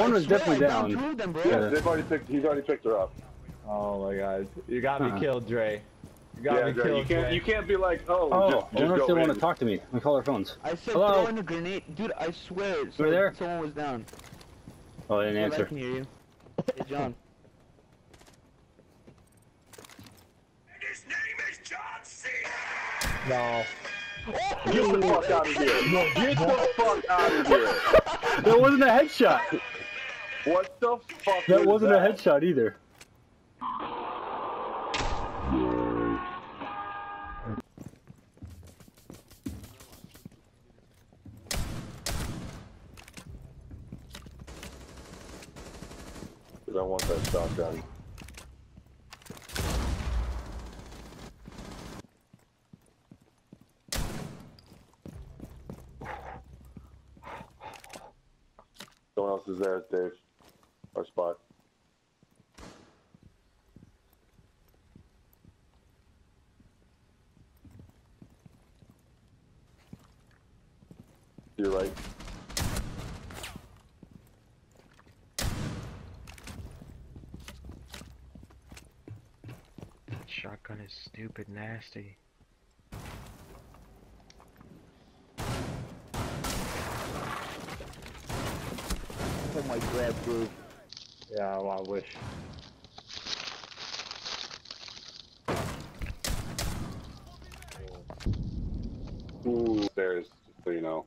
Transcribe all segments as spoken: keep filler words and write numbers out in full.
One was definitely down. Them, bro. Yeah, they've already picked. He's already picked her up. Oh my God! You got me Huh. killed, Dre. You got Yeah, me Dre, killed, you can't. Dre. You can't be like, oh, Oh, just, I just wonder if go they in. want to talk to me. We call our phones. I said Hello? throwing a grenade, dude. I swear, so Right there? someone was down. Oh, I didn't Yeah, answer. I can hear you. Hey, John. His name is John C. No. Get the fuck out of here! Get the fuck out of here! That wasn't a headshot. What the fuck? That was wasn't that? a headshot either. I don't want that shotgun. Someone else is there, Dave. Our spot. You're right. Shotgun is stupid nasty. Oh my God, dude. Yeah, well, I wish. Ooh, stairs, just so you know.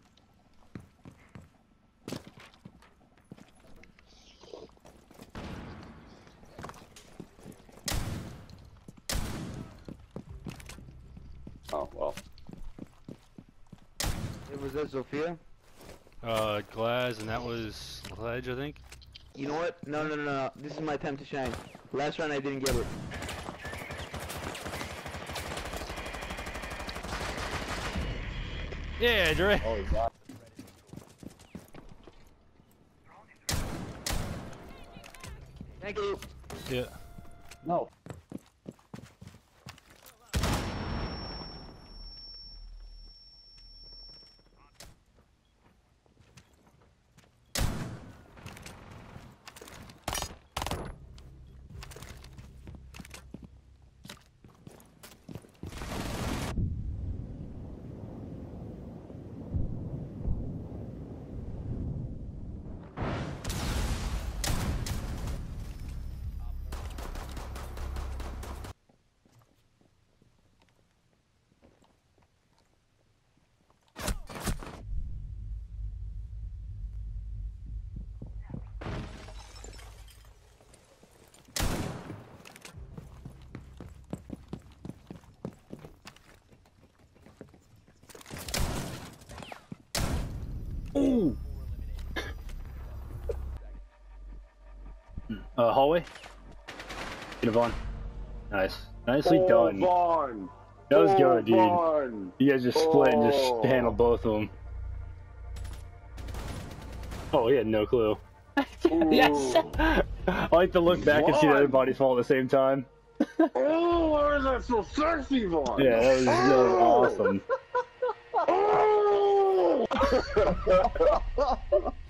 Oh, well. It was that Sophia? Uh, glass, and that was ledge, I think. You know what? No, no, no, no. This is my time to shine. Last round I didn't get it. Yeah, Dre. Oh, he got Thank you. Yeah. No. Ooh. Uh, hallway. Get a Vaughn. Nice. Nicely oh, done. Vaughn. That was oh, good, dude. Vaughn. You guys just split and just Oh. handled both of them. Oh, he had no clue. Yes! I like to look back and see the other bodies fall at the same time. Oh, why is that so sexy, Vaughn? Yeah, that was, that was awesome. Oh!